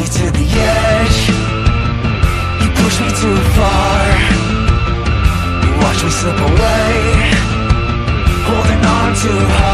to the edge, you push me too far. You watch me slip away, holding on too hard.